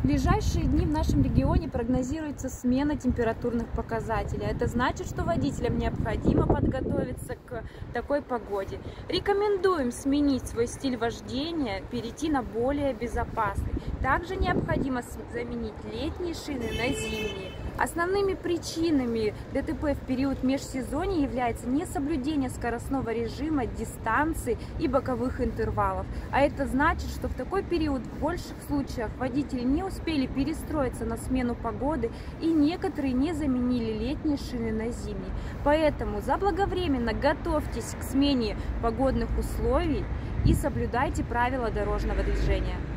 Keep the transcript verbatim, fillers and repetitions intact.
В ближайшие дни в нашем регионе прогнозируется смена температурных показателей. Это значит, что водителям необходимо подготовиться к такой погоде. Рекомендуем сменить свой стиль вождения, перейти на более безопасный. Также необходимо заменить летние шины на зимние. Основными причинами ДТП в период межсезонья является несоблюдение скоростного режима, дистанции и боковых интервалов. А это значит, что в такой период в больших случаях водители не успели перестроиться на смену погоды и некоторые не заменили летние шины на зимние. Поэтому заблаговременно готовьтесь к смене погодных условий и соблюдайте правила дорожного движения.